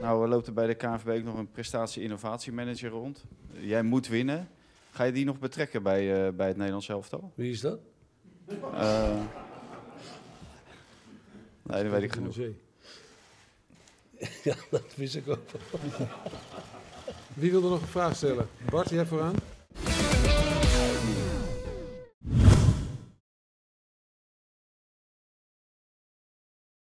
Nou loopt er bij de KNVB ook nog een prestatie-innovatiemanager rond. Jij moet winnen. Ga je die nog betrekken bij het Nederlands elftal? Wie is dat? Nee, dat weet ik genoeg. Ja, dat wist ik ook. Wie wil er nog een vraag stellen? Bart, jij vooraan?